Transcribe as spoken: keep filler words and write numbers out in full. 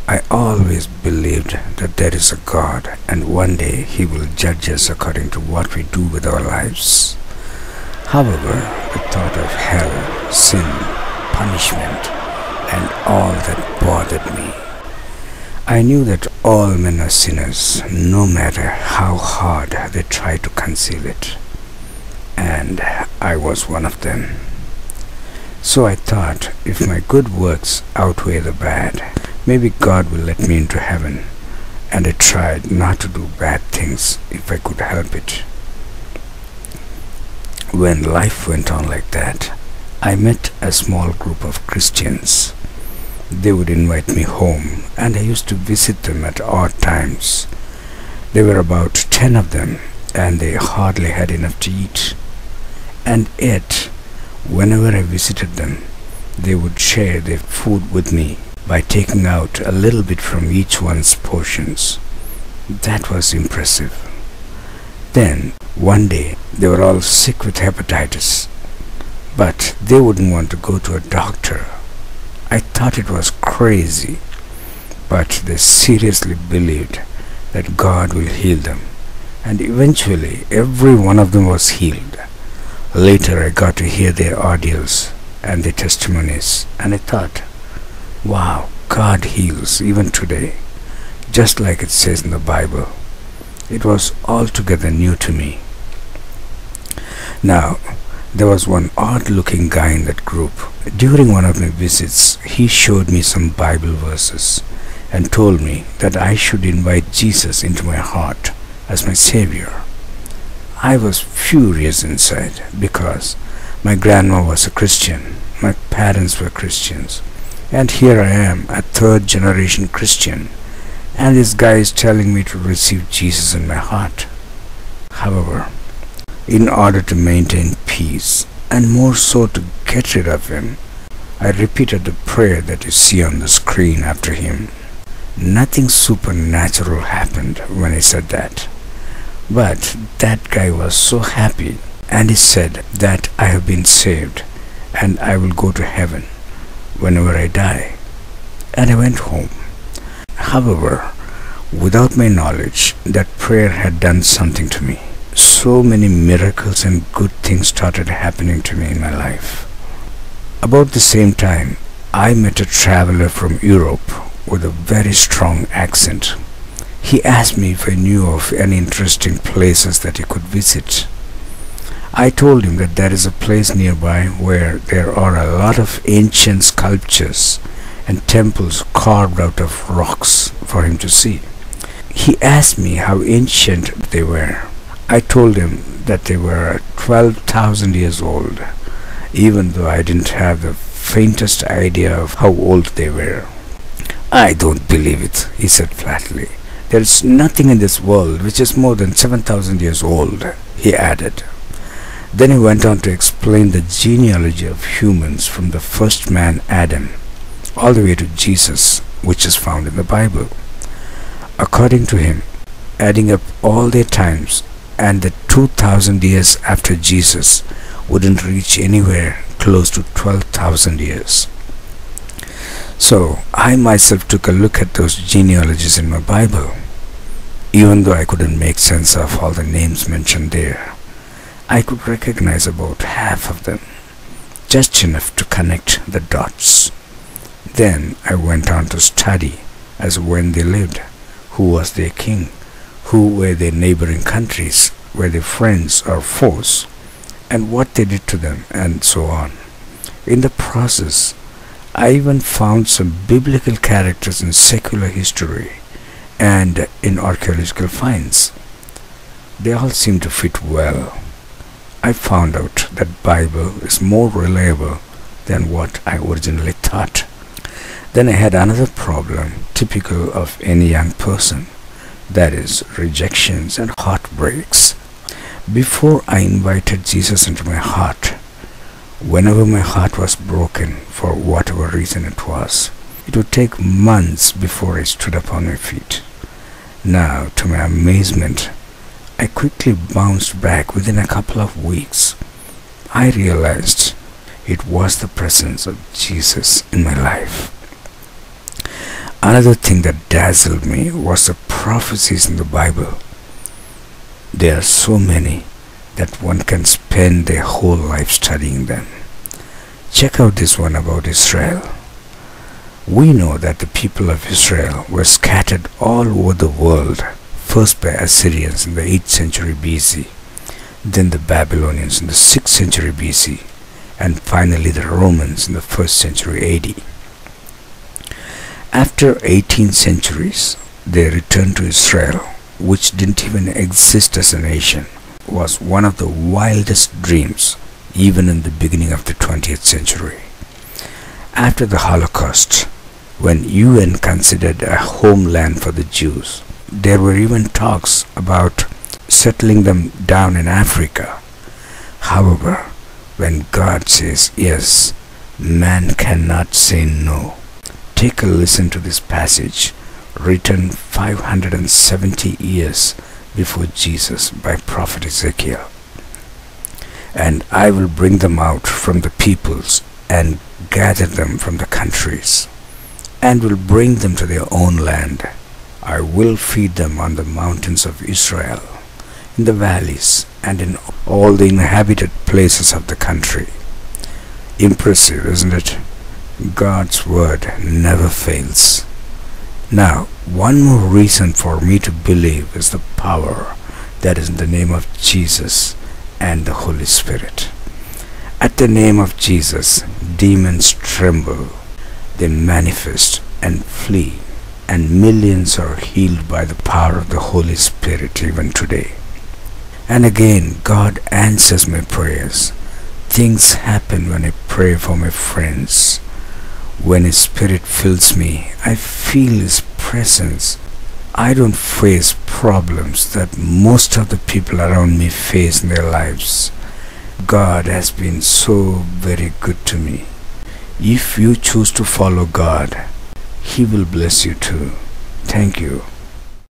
I always believed that there is a God and one day He will judge us according to what we do with our lives. However, the thought of hell, sin, punishment, and all that bothered me. I knew that all men are sinners, no matter how hard they try to conceal it. And I was one of them. So I thought, if my good works outweigh the bad, maybe God will let me into heaven. And I tried not to do bad things if I could help it. When life went on like that, I met a small group of Christians. They would invite me home, and I used to visit them at odd times. There were about ten of them, and they hardly had enough to eat. And yet, whenever I visited them, they would share their food with me by taking out a little bit from each one's portions. That was impressive. Then, one day, they were all sick with hepatitis, but they wouldn't want to go to a doctor. I thought it was crazy, but they seriously believed that God will heal them, and eventually every one of them was healed. Later I got to hear their ordeals and their testimonies, and I thought, wow, God heals even today, just like it says in the Bible. It was altogether new to me. Now, there was one odd-looking guy in that group. During one of my visits, he showed me some Bible verses and told me that I should invite Jesus into my heart as my Savior. I was furious inside because my grandma was a Christian, my parents were Christians, and here I am, a third-generation Christian, and this guy is telling me to receive Jesus in my heart. However, in order to maintain peace, and more so to get rid of him, I repeated the prayer that you see on the screen after him. Nothing supernatural happened when I said that. But that guy was so happy, and he said that I have been saved and I will go to heaven whenever I die. And I went home. However, without my knowledge, that prayer had done something to me. So many miracles and good things started happening to me in my life. About the same time, I met a traveler from Europe with a very strong accent. He asked me if I knew of any interesting places that he could visit. I told him that there is a place nearby where there are a lot of ancient sculptures and temples carved out of rocks for him to see. He asked me how ancient they were. I told him that they were twelve thousand years old, even though I didn't have the faintest idea of how old they were. I don't believe it, he said flatly. There is nothing in this world which is more than seven thousand years old, he added. Then he went on to explain the genealogy of humans from the first man Adam all the way to Jesus, which is found in the Bible. According to him, adding up all their times and the two thousand years after Jesus wouldn't reach anywhere close to twelve thousand years. So I myself took a look at those genealogies in my Bible. Even though I couldn't make sense of all the names mentioned there, I could recognize about half of them, just enough to connect the dots. Then I went on to study as when they lived, who was their king, who were their neighboring countries, were their friends or foes, and what they did to them, and so on. In the process, I even found some biblical characters in secular history and in archaeological finds. They all seem to fit well. I found out that Bible is more reliable than what I originally thought. Then I had another problem typical of any young person, that is rejections and heartbreaks. Before I invited Jesus into my heart, whenever my heart was broken for whatever reason it was, it would take months before I stood up on my feet. Now, to my amazement, I quickly bounced back within a couple of weeks. I realized it was the presence of Jesus in my life. Another thing that dazzled me was the prophecies in the Bible. There are so many that one can spend their whole life studying them. Check out this one about Israel. We know that the people of Israel were scattered all over the world, first by Assyrians in the eighth century B C, then the Babylonians in the sixth century B C, and finally the Romans in the first century A D. After eighteen centuries, they returned to Israel, which didn't even exist as a nation. Was one of the wildest dreams even in the beginning of the twentieth century. After the Holocaust, when U N considered a homeland for the Jews, there were even talks about settling them down in Africa. However, when God says yes, man cannot say no. Take a listen to this passage, written five hundred seventy years before Jesus by prophet Ezekiel. And I will bring them out from the peoples and gather them from the countries, and will bring them to their own land. I will feed them on the mountains of Israel, in the valleys, and in all the inhabited places of the country. Impressive, isn't it? God's word never fails. Now, one more reason for me to believe is the power that is in the name of Jesus and the Holy Spirit. At the name of Jesus, demons tremble, they manifest and flee, and millions are healed by the power of the Holy Spirit even today. And again, God answers my prayers. Things happen when I pray for my friends. When His Spirit fills me, I feel His presence. I don't face problems that most of the people around me face in their lives. God has been so very good to me. If you choose to follow God, He will bless you too. Thank you.